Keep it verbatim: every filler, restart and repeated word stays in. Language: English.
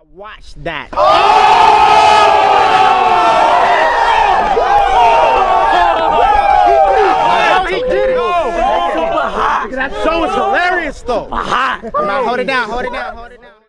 Watch that. Oh! Oh, he did it. Super hot. That show is hilarious though. Super hot. Hold it down, hold it down, hold it down.